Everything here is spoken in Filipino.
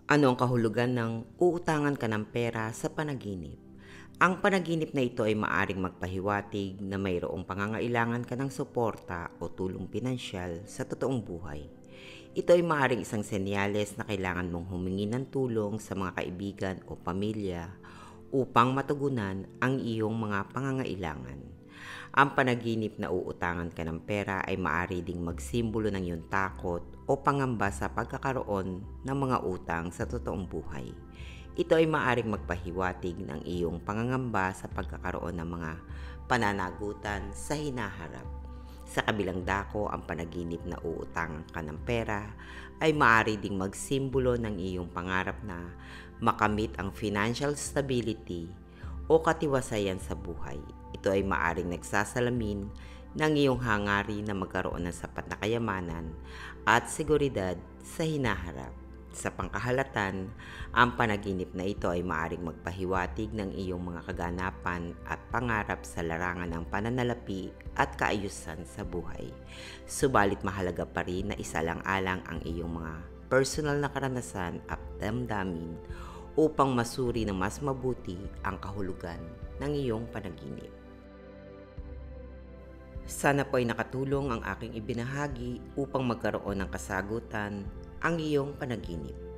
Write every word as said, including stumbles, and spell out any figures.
Ano ang kahulugan ng uutangan ka ng pera sa panaginip? Ang panaginip na ito ay maaring magpahiwatig na mayroong pangangailangan ka ng suporta o tulong pinansyal sa totoong buhay. Ito ay maaring isang senyales na kailangan mong humingi ng tulong sa mga kaibigan o pamilya upang matugunan ang iyong mga pangangailangan. Ang panaginip na uutangan ka ng pera ay maaari ding magsimbolo ng iyong takot o pangamba sa pagkakaroon ng mga utang sa totoong buhay. Ito ay maaring magpahiwatig ng iyong pangangamba sa pagkakaroon ng mga pananagutan sa hinaharap. Sa kabilang dako, ang panaginip na uutangan ka ng pera ay maaari ding magsimbolo ng iyong pangarap na makamit ang financial stability o katiwasayan sa buhay. Ito ay maaring nagsasalamin ng iyong hangarin na magkaroon ng sapat na kayamanan at seguridad sa hinaharap. Sa pangkahalatan, ang panaginip na ito ay maaring magpahiwatig ng iyong mga kaganapan at pangarap sa larangan ng pananalapi at kaayusan sa buhay. Subalit mahalaga pa rin na isalang-alang ang iyong mga personal na karanasan at damdamin upang masuri ng mas mabuti ang kahulugan ng iyong panaginip. Sana po ay nakatulong ang aking ibinahagi upang magkaroon ng kasagutan ang iyong panaginip.